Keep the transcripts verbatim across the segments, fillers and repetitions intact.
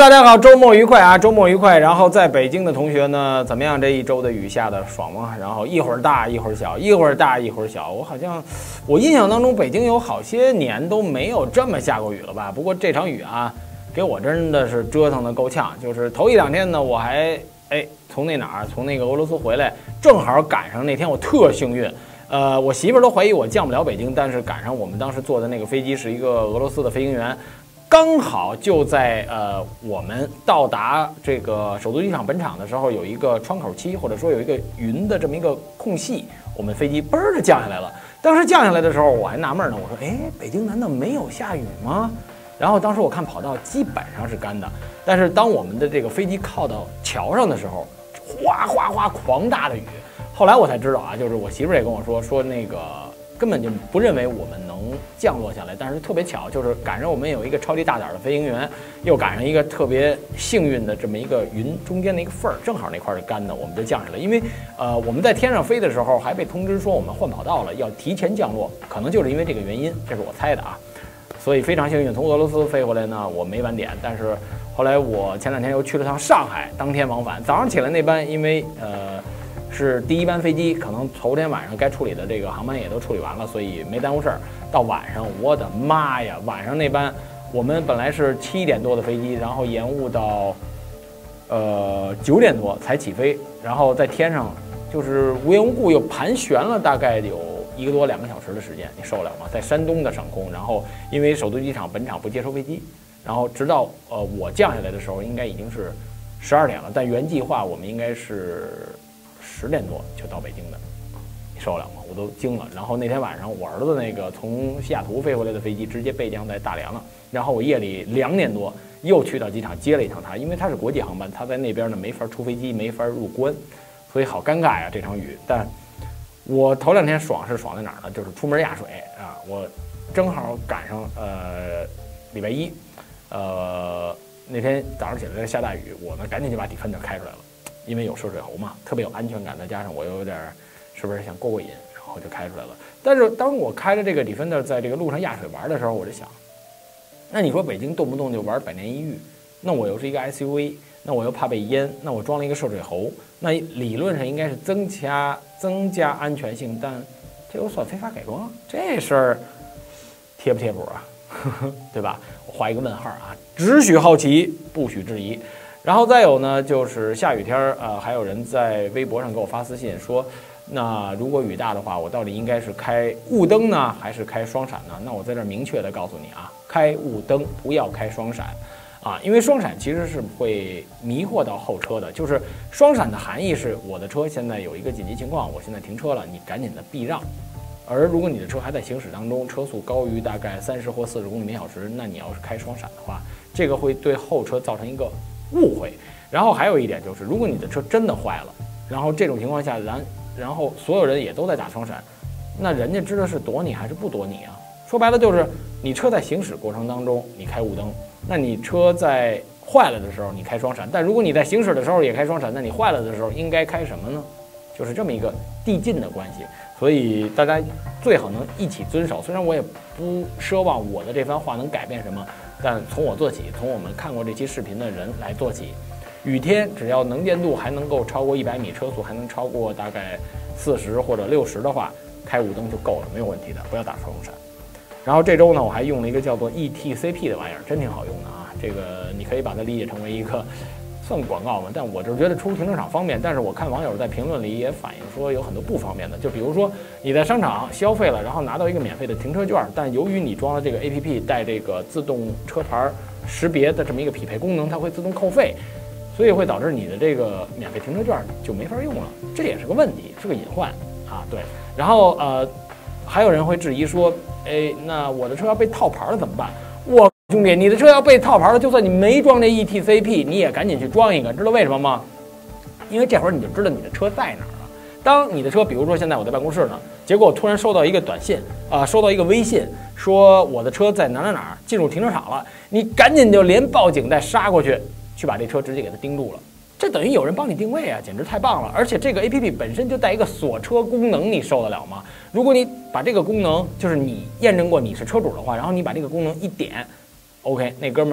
大家好，周末愉快啊！周末愉快。然后在北京的同学呢，怎么样？这一周的雨下的爽吗？然后一会儿大一会儿小，一会儿大一会儿小。我好像，我印象当中北京有好些年都没有这么下过雨了吧？不过这场雨啊，给我真的是折腾的够呛。就是头一两天呢，我还哎从那哪儿从那个俄罗斯回来，正好赶上那天，我特幸运。呃，我媳妇儿都怀疑我降不了北京，但是赶上我们当时坐的那个飞机是一个俄罗斯的飞行员。刚好就在呃我们到达这个首都机场本场的时候，有一个窗口期，或者说有一个云的这么一个空隙，我们飞机嘣儿就降下来了。当时降下来的时候，我还纳闷呢，我说，哎，北京难道没有下雨吗？然后当时我看跑道基本上是干的，但是当我们的这个飞机靠到桥上的时候，哗哗哗狂大的雨。后来我才知道啊，就是我媳妇儿也跟我说，说那个根本就不认为我们能降落下来，但是特别巧，就是赶上我们有一个超级大胆的飞行员，又赶上一个特别幸运的这么一个云中间的一个缝儿，正好那块是干的，我们就降下来。因为呃我们在天上飞的时候还被通知说我们换跑道了，要提前降落，可能就是因为这个原因，这是我猜的啊。所以非常幸运，从俄罗斯飞回来呢，我没晚点，但是后来我前两天又去了趟上海，当天往返，早上起来那班因为呃。是第一班飞机，可能头天晚上该处理的这个航班也都处理完了，所以没耽误事儿。到晚上，我的妈呀，晚上那班我们本来是七点多的飞机，然后延误到呃九点多才起飞，然后在天上就是无缘无故又盘旋了大概有一个多两个小时的时间，你受得了吗？在山东的上空，然后因为首都机场本场不接收飞机，然后直到呃我降下来的时候，应该已经是十二点了，但原计划我们应该是十点多就到北京的，你受得了吗？我都惊了。然后那天晚上，我儿子那个从西雅图飞回来的飞机直接备降在大连了。然后我夜里两点多又去到机场接了一趟他，因为他是国际航班，他在那边呢没法出飞机，没法入关，所以好尴尬呀这场雨。但我头两天爽是爽在哪儿呢？就是出门压水啊，我正好赶上呃礼拜一，呃那天早上起来在下大雨，我呢赶紧就把底分的开出来了。因为有涉水喉嘛，特别有安全感，再加上我又有点是不是想过过瘾，然后就开出来了。但是当我开着这个 Defender 在这个路上压水玩的时候，我就想，那你说北京动不动就玩百年一遇，那我又是一个 S U V， 那我又怕被淹，那我装了一个涉水喉，那理论上应该是增加增加安全性，但这又算非法改装，这事儿贴不贴谱啊？对吧？我画一个问号啊，只许好奇，不许质疑。然后再有呢，就是下雨天儿，呃，还有人在微博上给我发私信说，那如果雨大的话，我到底应该是开雾灯呢，还是开双闪呢？那我在这儿明确的告诉你啊，开雾灯，不要开双闪，啊，因为双闪其实是会迷惑到后车的。就是双闪的含义是，我的车现在有一个紧急情况，我现在停车了，你赶紧的避让。而如果你的车还在行驶当中，车速高于大概三十或四十公里每小时，那你要是开双闪的话，这个会对后车造成一个误会。然后还有一点就是，如果你的车真的坏了，然后这种情况下，然然后所有人也都在打双闪，那人家知道是躲你还是不躲你啊？说白了就是，你车在行驶过程当中你开雾灯，那你车在坏了的时候你开双闪，但如果你在行驶的时候也开双闪，那你坏了的时候应该开什么呢？就是这么一个递进的关系。所以大家最好能一起遵守。虽然我也不奢望我的这番话能改变什么，但从我做起，从我们看过这期视频的人来做起。雨天只要能见度还能够超过一百米，车速还能超过大概四十或者六十的话，开雾灯就够了，没有问题的，不要打双闪。然后这周呢，我还用了一个叫做 E T C P 的玩意儿，真挺好用的啊。这个你可以把它理解成为一个算广告嘛，但我就是觉得出停车场方便。但是我看网友在评论里也反映说有很多不方便的，就比如说你在商场消费了，然后拿到一个免费的停车券，但由于你装了这个 A P P 带这个自动车牌识别的这么一个匹配功能，它会自动扣费。所以会导致你的这个免费停车券就没法用了，这也是个问题，是个隐患啊。对，然后呃，还有人会质疑说，哎，那我的车要被套牌了怎么办？我兄弟，你的车要被套牌了，就算你没装这 E T C P， 你也赶紧去装一个，知道为什么吗？因为这会儿你就知道你的车在哪儿了。当你的车，比如说现在我在办公室呢，结果我突然收到一个短信啊、呃，收到一个微信，说我的车在哪哪哪儿进入停车场了，你赶紧就连报警带杀过去。去把这车直接给它盯住了，这等于有人帮你定位啊，简直太棒了！而且这个 A P P 本身就带一个锁车功能，你受得了吗？如果你把这个功能，就是你验证过你是车主的话，然后你把这个功能一点 ，OK， 那哥们儿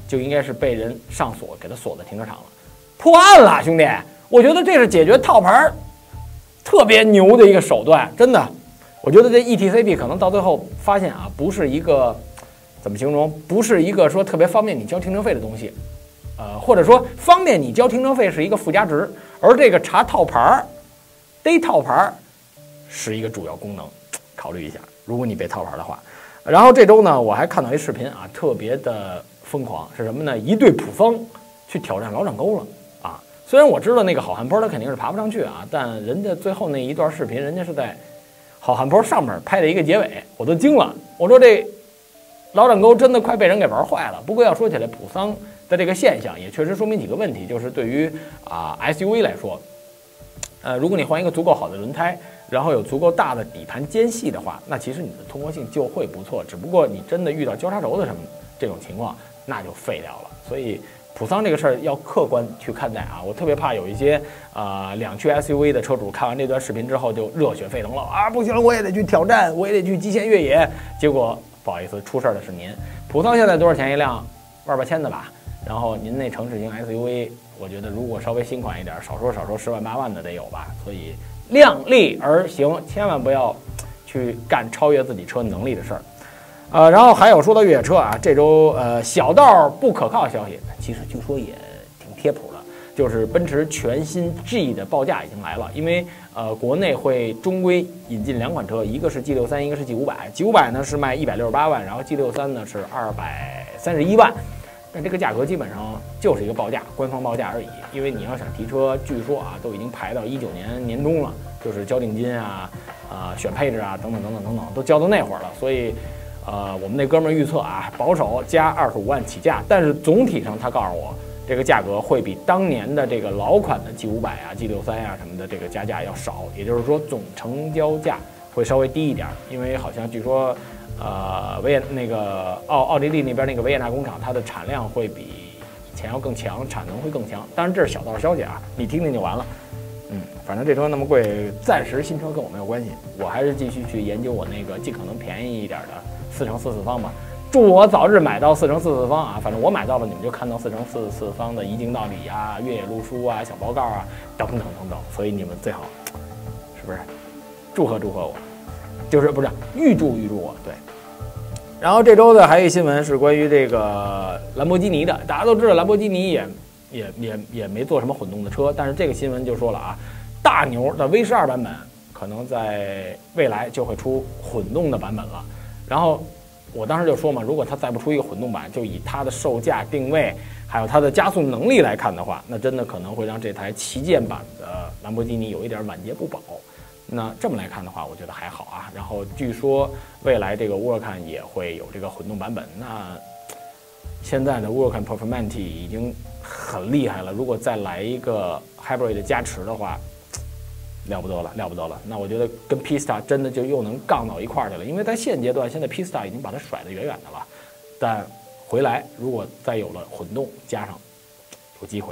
就应该是被人上锁给他锁在停车场了，破案了，兄弟！我觉得这是解决套牌特别牛的一个手段，真的。我觉得这 E T C B 可能到最后发现啊，不是一个怎么形容，不是一个说特别方便你交停车费的东西，呃，或者说方便你交停车费是一个附加值，而这个查套牌、逮套牌是一个主要功能，考虑一下，如果你被套牌的话。然后这周呢，我还看到一视频啊，特别的疯狂，是什么呢？一对普方去挑战老掌沟了啊！虽然我知道那个好汉坡他肯定是爬不上去啊，但人家最后那一段视频，人家是在好汉坡上面拍的一个结尾，我都惊了。我说这老掌沟真的快被人给玩坏了。不过要说起来，普桑的这个现象也确实说明几个问题，就是对于啊 S U V 来说，呃，如果你换一个足够好的轮胎，然后有足够大的底盘间隙的话，那其实你的通过性就会不错。只不过你真的遇到交叉轴的什么这种情况，那就废掉了。所以普桑这个事儿要客观去看待啊。我特别怕有一些啊、呃、两驱 S U V 的车主看完这段视频之后就热血沸腾了啊，不行，我也得去挑战，我也得去极限越野。结果不好意思，出事儿的是您。普桑现在多少钱一辆？万八千的吧。然后您那城市型 S U V， 我觉得如果稍微新款一点，少说少说十万八万的得有吧。所以量力而行，千万不要去干超越自己车能力的事儿。呃，然后还有说到越野车啊，这周呃小道不可靠的消息，其实据说也挺贴谱的，就是奔驰全新 G 的报价已经来了，因为呃国内会终归引进两款车，一个是 G 六十三，一个是 G 五百。G 五百呢是卖一百六十八万，然后 G 六十三呢是二百三十一万。但这个价格基本上就是一个报价，官方报价而已。因为你要想提车，据说啊都已经排到一九年年中了，就是交定金啊、啊、呃、选配置啊等等等等等等，都交到那会儿了。所以，呃，我们那哥们儿预测啊，保守加二十五万起价，但是总体上他告诉我，这个价格会比当年的这个老款的 G 五百啊、G 六十三啊什么的这个加价要少，也就是说总成交价会稍微低一点，因为好像据说。呃，维也那个奥奥地利那边那个维也纳工厂，它的产量会比以前要更强，产能会更强。当然这是小道消息啊，你听听就完了。嗯，反正这车那么贵，暂时新车跟我没有关系，我还是继续去研究我那个尽可能便宜一点的四乘四四方吧。祝我早日买到四乘四四方啊！反正我买到了，你们就看到四乘四四方的一镜到底啊、越野路书啊、小报告啊等等等等。所以你们最好是不是祝贺祝贺我？就是不是预祝预祝我对。然后这周的还有一新闻是关于这个兰博基尼的，大家都知道兰博基尼也也也也没做什么混动的车，但是这个新闻就说了啊，大牛的 V 十二版本可能在未来就会出混动的版本了。然后我当时就说嘛，如果它再不出一个混动版，就以它的售价定位还有它的加速能力来看的话，那真的可能会让这台旗舰版的兰博基尼有一点晚节不保。那这么来看的话，我觉得还好啊。然后据说未来这个乌尔坎也会有这个混动版本。那现在的乌尔坎 Performante 已经很厉害了，如果再来一个 Hybrid 的加持的话，了不得了，了不得了。那我觉得跟 Pista 真的就又能杠到一块儿去了，因为在现阶段，现在 Pista 已经把它甩得远远的了。但回来如果再有了混动加上，有机会。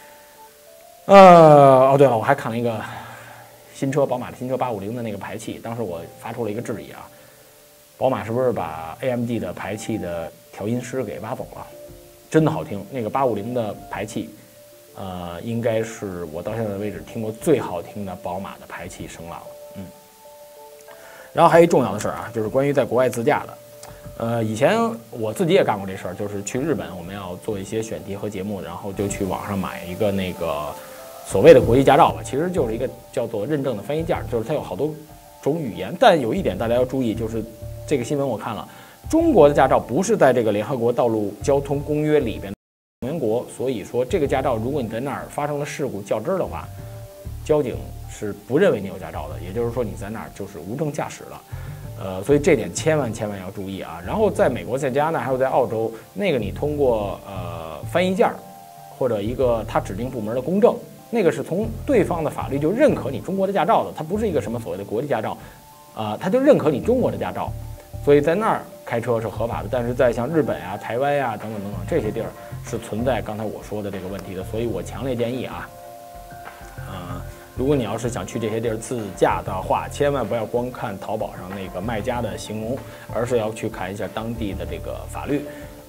呃，哦对了，我还看了一个。新车宝马的新车八五零的那个排气，当时我发出了一个质疑啊，宝马是不是把 A M G 的排气的调音师给挖走了？真的好听，那个八五零的排气，呃，应该是我到现在为止听过最好听的宝马的排气声浪了。嗯，然后还有一重要的事儿啊，就是关于在国外自驾的。呃，以前我自己也干过这事儿，就是去日本，我们要做一些选题和节目，然后就去网上买一个那个。所谓的国际驾照吧，其实就是一个叫做认证的翻译件，就是它有好多种语言。但有一点大家要注意，就是这个新闻我看了，中国的驾照不是在这个联合国道路交通公约里边的成员国，所以说这个驾照如果你在那儿发生了事故较真儿的话，交警是不认为你有驾照的，也就是说你在那儿就是无证驾驶了。呃，所以这点千万千万要注意啊。然后在美国、在加拿大还有在澳洲，那个你通过呃翻译件或者一个他指定部门的公证。那个是从对方的法律就认可你中国的驾照的，它不是一个什么所谓的国际驾照，啊、呃，它就认可你中国的驾照，所以在那儿开车是合法的。但是在像日本啊、台湾呀、啊、等等等等这些地儿是存在刚才我说的这个问题的，所以我强烈建议啊，呃，如果你要是想去这些地儿自驾的话，千万不要光看淘宝上那个卖家的形容，而是要去看一下当地的这个法律。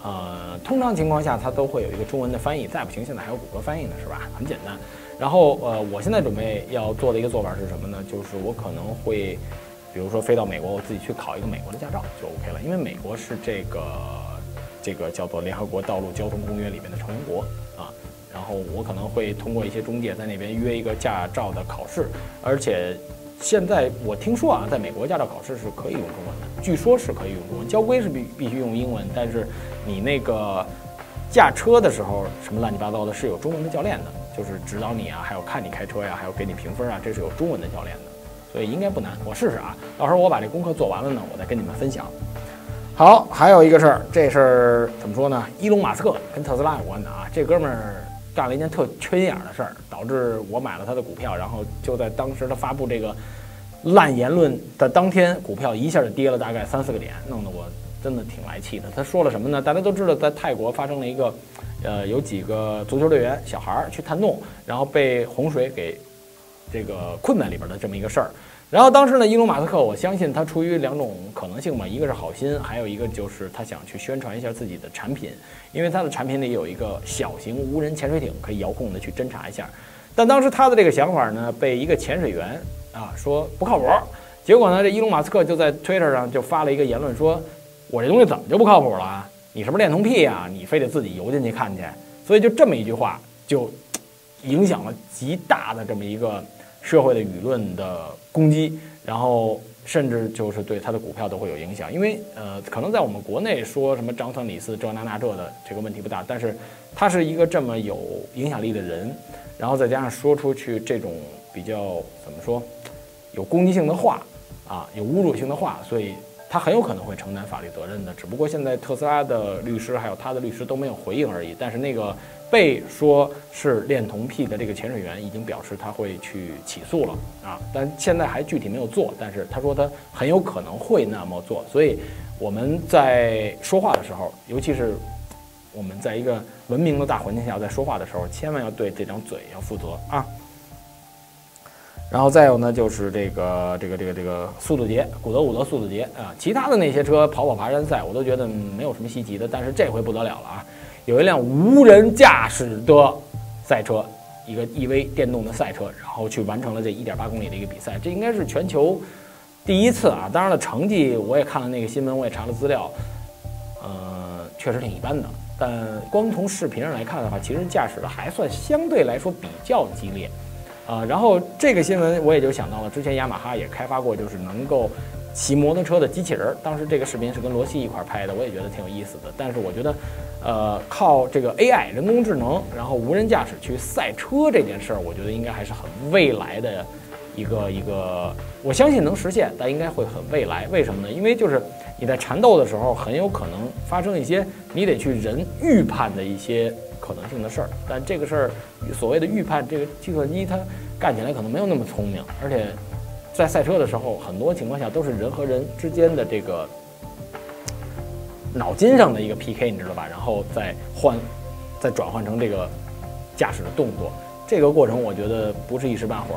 呃，通常情况下它都会有一个中文的翻译，再不行现在还有谷歌翻译呢，是吧？很简单。然后呃，我现在准备要做的一个做法是什么呢？就是我可能会，比如说飞到美国，我自己去考一个美国的驾照就 OK 了，因为美国是这个这个叫做联合国道路交通公约里面的成员国啊。然后我可能会通过一些中介在那边约一个驾照的考试，而且现在我听说啊，在美国驾照考试是可以用中文的，据说是可以用中文，交规是必必须用英文，但是你那个驾车的时候什么乱七八糟的是有中文的教练的，就是指导你啊，还有看你开车呀、啊，还有给你评分啊，这是有中文的教练的，所以应该不难，我试试啊，到时候我把这功课做完了呢，我再跟你们分享。好，还有一个事儿，这事儿怎么说呢？伊隆马斯克跟特斯拉有关的啊，这哥们儿干了一件特缺心眼的事儿，导致我买了他的股票，然后就在当时他发布这个烂言论的当天，股票一下就跌了大概三四个点，弄得我真的挺来气的。他说了什么呢？大家都知道，在泰国发生了一个，呃，有几个足球队员小孩去探洞，然后被洪水给这个困在里边的这么一个事儿。然后当时呢，伊隆马斯克，我相信他出于两种可能性嘛，一个是好心，还有一个就是他想去宣传一下自己的产品，因为他的产品里有一个小型无人潜水艇，可以遥控的去侦察一下。但当时他的这个想法呢，被一个潜水员啊说不靠谱，结果呢，这伊隆马斯克就在 Twitter 上就发了一个言论说，我这东西怎么就不靠谱了？你是不是恋童癖呀？你非得自己游进去看去？所以就这么一句话，就影响了极大的这么一个社会的舆论的攻击，然后甚至就是对他的股票都会有影响。因为呃，可能在我们国内说什么张三李四这那那这的这个问题不大，但是他是一个这么有影响力的人，然后再加上说出去这种比较怎么说有攻击性的话啊，有侮辱性的话，所以他很有可能会承担法律责任的。只不过现在特斯拉的律师还有他的律师都没有回应而已。但是那个被说是恋童癖的这个潜水员已经表示他会去起诉了啊，但现在还具体没有做，但是他说他很有可能会那么做。所以我们在说话的时候，尤其是我们在一个文明的大环境下在说话的时候，千万要对这张嘴要负责啊。然后再有呢，就是这个这个这个这个速度节，古德伍德速度节啊，其他的那些车跑跑爬山赛，我都觉得没有什么稀奇的，但是这回不得了了啊！有一辆无人驾驶的赛车，一个 E V 电动的赛车，然后去完成了这 一点八公里的一个比赛，这应该是全球第一次啊！当然了，成绩我也看了那个新闻，我也查了资料，呃，确实挺一般的。但光从视频上来看的话，其实驾驶的还算相对来说比较激烈。啊、呃，然后这个新闻我也就想到了，之前雅马哈也开发过，就是能够骑摩托车的机器人。当时这个视频是跟罗西一块拍的，我也觉得挺有意思的。但是我觉得，呃，靠这个 A I 人工智能，然后无人驾驶去赛车这件事儿，我觉得应该还是很未来的一个一个，我相信能实现，但应该会很未来。为什么呢？因为就是你在缠斗的时候，很有可能发生一些你得去人预判的一些可能性的事儿，但这个事儿所谓的预判，这个计算机它干起来可能没有那么聪明，而且在赛车的时候，很多情况下都是人和人之间的这个脑筋上的一个 P K， 你知道吧？然后再换，再转换成这个驾驶的动作，这个过程我觉得不是一时半会儿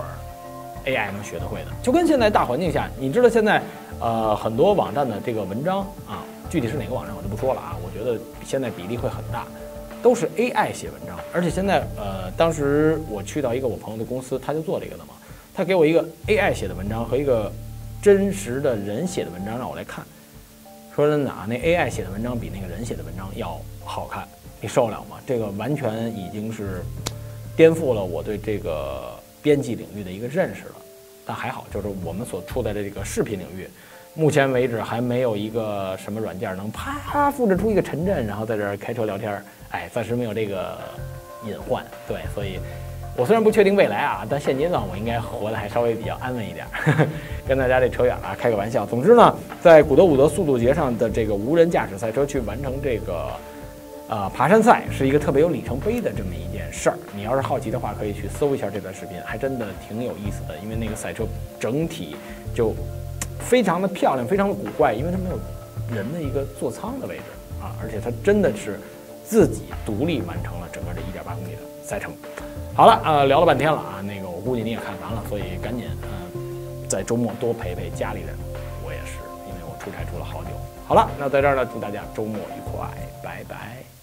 A I 能学得会的。就跟现在大环境下，你知道现在呃很多网站的这个文章啊，具体是哪个网站我就不说了啊，我觉得现在比例会很大。都是 A I 写文章，而且现在呃，当时我去到一个我朋友的公司，他就做这个的嘛。他给我一个 A I 写的文章和一个真实的人写的文章让我来看。说真的啊，那 A I 写的文章比那个人写的文章要好看，你受得了吗？这个完全已经是颠覆了我对这个编辑领域的一个认识了。但还好，就是我们所处在的这个视频领域。目前为止还没有一个什么软件能啪复制出一个城镇，然后在这儿开车聊天，哎，暂时没有这个隐患。对，所以我虽然不确定未来啊，但现阶段我应该活得还稍微比较安稳一点。跟大家这扯远了，开个玩笑。总之呢，在古德伍德速度节上的这个无人驾驶赛车去完成这个呃爬山赛，是一个特别有里程碑的这么一件事儿。你要是好奇的话，可以去搜一下这段视频，还真的挺有意思的。因为那个赛车整体就非常的漂亮，非常的古怪，因为它没有人的一个座舱的位置啊，而且它真的是自己独立完成了整个这 一点八公里的赛程。好了，呃，聊了半天了啊，那个我估计你也看烦了，所以赶紧呃，在周末多陪陪家里人。我也是，因为我出差出了好久。好了，那在这儿呢，祝大家周末愉快，拜拜。